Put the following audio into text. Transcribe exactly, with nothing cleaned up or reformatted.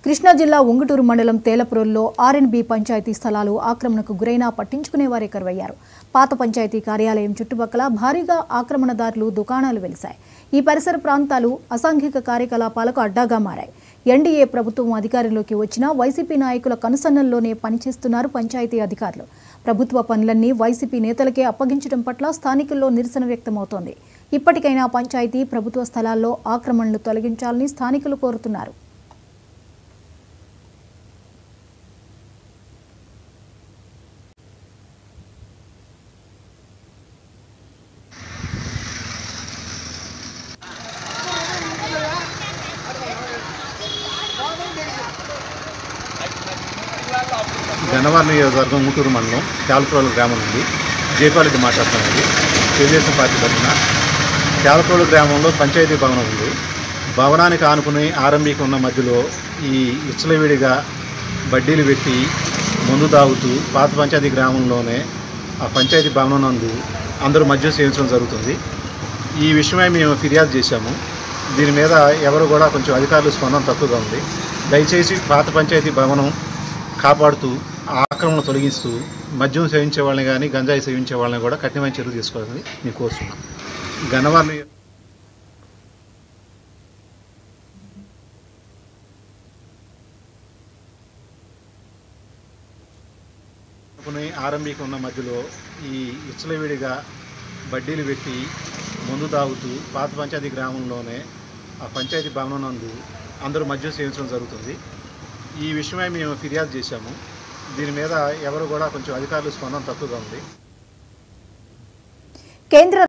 కృష్ణా జిల్లా ఉంగుటూరు మండలం తేలపురంలో ఆర్ అండ్ బి పంచాయతీ స్థలాలు ఆక్రమణకు గురైనా పట్టించుకునేవారే కరువయ్యారు. పాత పంచాయతీ కార్యాలయం చుట్టుపక్కల భారీగా ఆక్రమణదారులు దుకాణాలు వెలిశాయి. ఈ పరిసర ప్రాంతాలు అసాంఘిక కార్యకలాపాలకు అడ్డాగా మారాయి. ఎన్డీఏ ప్రభుత్వం అధికారంలోకి వచ్చినా వైసీపీ నాయకుల కనుసన్నల్లోనే పనిచేస్తున్నారు పంచాయతీ అధికారులు. ప్రభుత్వ పనులన్నీ వైసీపీ నేతలకే అప్పగించడం పట్ల స్థానికుల్లో నిరసన వ్యక్తమవుతోంది. ఇప్పటికైనా పంచాయతీ ప్రభుత్వ స్థలాల్లో ఆక్రమణలు తొలగించాలని స్థానికులు కోరుతున్నారు. గన్నవరం నియోజకవర్గం ఉంగుటూరు మండలం తేలపురం గ్రామం నుండి జయపాలరెడ్డి మాట్లాడుతున్నది. తెలుగుదేశం పార్టీ తరఫున తేలపురం గ్రామంలో పంచాయతీ భవనం ఉంది. భవనానికి ఆనుకుని ఆరంభిక ఉన్న మధ్యలో ఈ ఇచ్చలవిడిగా బడ్డీలు పెట్టి మందు తాగుతూ పాత పంచాయతీ గ్రామంలోనే ఆ పంచాయతీ భవనం నందు అందరూ మద్యం సేవించడం జరుగుతుంది. ఈ విషయమై మేము ఫిర్యాదు చేశాము. దీని మీద ఎవరు కూడా కొంచెం అధికారులు స్పందన తక్కువగా ఉంది. దయచేసి పాత పంచాయతీ భవనం కాపాడుతూ ఆక్రమణ తొలగిస్తూ మద్యం సేవించే వాళ్ళని కానీ గంజాయి సేవించే వాళ్ళని కూడా కఠినమైన చర్యలు తీసుకోవాలని మేము కోరుతున్నాం. గన్నవరం ఆరంభిక ఉన్న మధ్యలో ఈ ఇచ్చలవిడిగా బడ్డీలు పెట్టి మందు తాగుతూ పాత పంచాయతీ గ్రామంలోనే ఆ పంచాయతీ భవనం నందు అందరూ మద్యం సేవించడం జరుగుతుంది. ఈ విషయమై మేము ఫిర్యాదు చేశాము. దీని మీద ఎవరు కూడా కొంచెం అధికారులు స్పందన తక్కువగా ఉంది. కేంద్ర